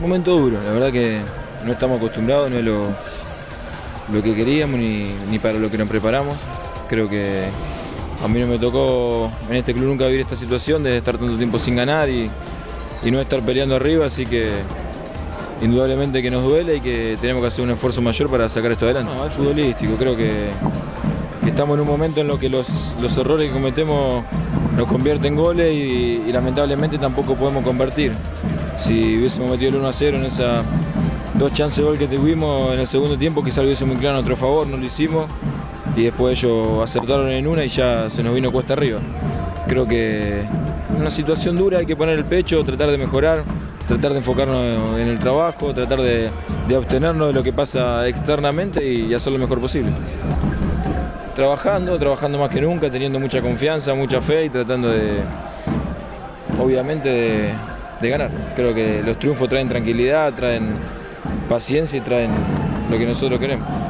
Momento duro, la verdad que no estamos acostumbrados, no es lo que queríamos ni para lo que nos preparamos. Creo que a mí no me tocó en este club nunca vivir esta situación de estar tanto tiempo sin ganar y no estar peleando arriba, así que indudablemente que nos duele y que tenemos que hacer un esfuerzo mayor para sacar esto adelante. No, es futbolístico, creo que estamos en un momento en lo que los errores que cometemos nos convierten en goles y lamentablemente tampoco podemos convertir. Si hubiésemos metido el 1-0 en esas dos chances de gol que tuvimos en el segundo tiempo, quizás lo hubiese muy claro a nuestro favor, no lo hicimos y después ellos acertaron en una y ya se nos vino cuesta arriba. Creo que en una situación dura hay que poner el pecho, tratar de mejorar, tratar de enfocarnos en el trabajo, tratar de abstenernos de lo que pasa externamente y hacer lo mejor posible. Trabajando más que nunca, teniendo mucha confianza, mucha fe y tratando obviamente de ganar. Creo que los triunfos traen tranquilidad, traen paciencia y traen lo que nosotros queremos.